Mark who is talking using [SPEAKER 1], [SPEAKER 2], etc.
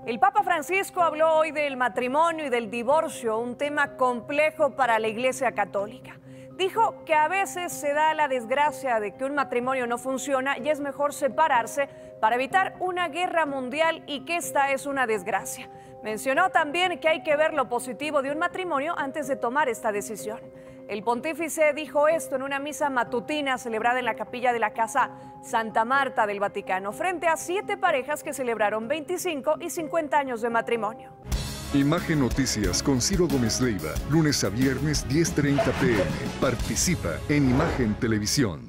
[SPEAKER 1] El Papa Francisco habló hoy del matrimonio y del divorcio, un tema complejo para la Iglesia Católica. Dijo que a veces se da la desgracia de que un matrimonio no funciona y es mejor separarse para evitar una guerra mundial y que esta es una desgracia. Mencionó también que hay que ver lo positivo de un matrimonio antes de tomar esta decisión. El pontífice dijo esto en una misa matutina celebrada en la capilla de la Casa Santa Marta del Vaticano, frente a 7 parejas que celebraron 25 y 50 años de matrimonio.
[SPEAKER 2] Imagen Noticias con Ciro Gómez Leiva, lunes a viernes 10:30 p.m. Participa en Imagen Televisión.